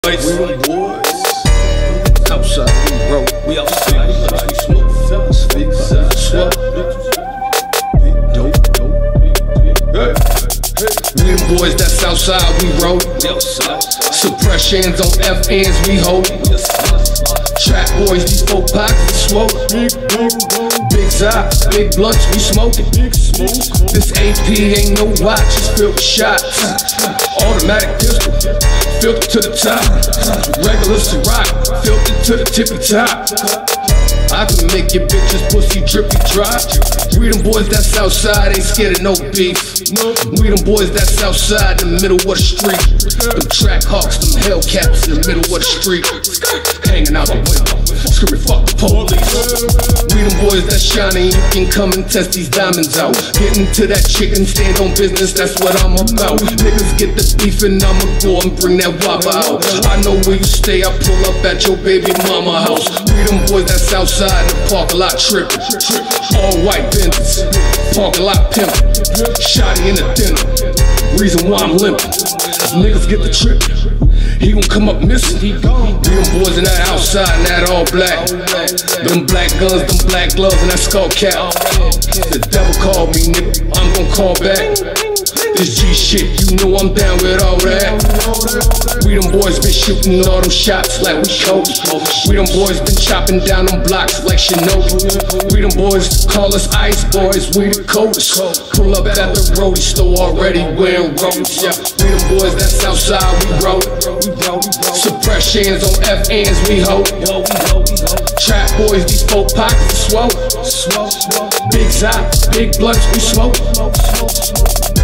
Boyz. Outside, we roll, we outside, we smoke, fellas, big swell, dope. We them boys that's outside, we roll. Suppressions on FNs, we hold. Trap boys, these 4 pockets smoke. Big side, big blunts, we smoking. This AP ain't no watch, it's filled with shots. Automatic pistol, filter to the top. Regular Ciroc, filter to the tippy top. I can make your bitches pussy drippy dry. We them boys that's outside, ain't scared of no beef. We them boys that's outside in the middle of the street. Them track hawks, them Hellcats in the middle of the street. Hanging out the window, screaming fuck the police. We them boys that's shining, you can come and test these diamonds out. Getting to that chicken, stand on business, that's what I'm about. Niggas get the beef and I'ma go and bring that whopper out. I know where you stay, I pull up at your baby mama house. We them boys that's outside in the parking lot tripping. All white Benzes, parking lot pimping. Shotty in the dinner, reason why I'm limping. Niggas get the trip, he gon' come up missing. We them boys in that outside and that all black. Them black guns, them black gloves and that skull cap. The devil called me, nigga, I'm gon' call back. This G shit, you know I'm down with all that. We them boys been shooting all them shots like we Kobe. We them boys been chopping down them blocks like Shinobi. We them boys call us ice boys, we the coldest. Pull up at the roadie store already wearing robes. Yeah, we them boys that's outside, we roll. Suppressions on FNs, we hold. Trap boys, these 4 pockets swole. Big side, big blunts, we smoke.